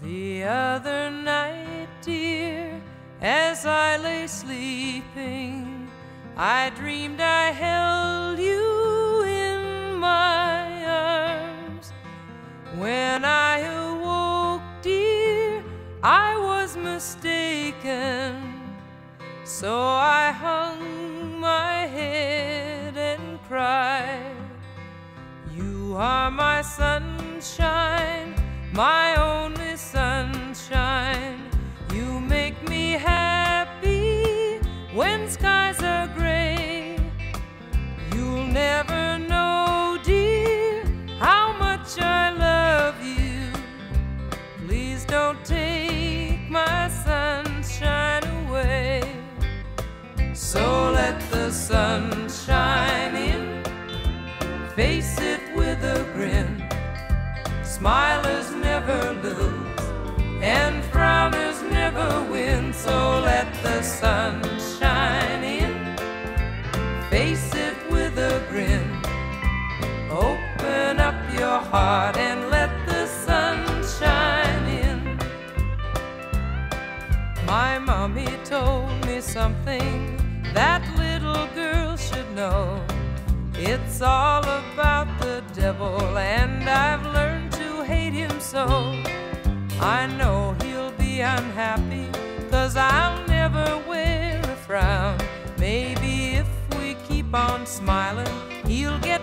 The other night, dear, as I lay sleeping, I dreamed I held you in my arms. When I awoke, dear, I was mistaken, so I hung my head and cried. You are my sunshine, my only sunshine. You make me happy when skies are gray. You'll never know, dear, how much I love you. Please don't take my sunshine away. So let the sun shine in, face it with a grin. Smilers never lose, and frowners never win. So let the sun shine in, face it with a grin. Open up your heart and let the sun shine in. My mommy told me something that little girls should know. It's all about the devil, and I've learned to hate him so. I know he'll be unhappy, 'cause I'll never wear a frown. Maybe if we keep on smiling, he'll get